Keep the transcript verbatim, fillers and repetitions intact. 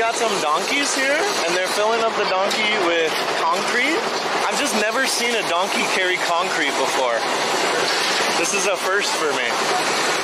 got some donkeys here, and they're filling up the donkey with concrete. I've just never seen a donkey carry concrete before. This is a first for me.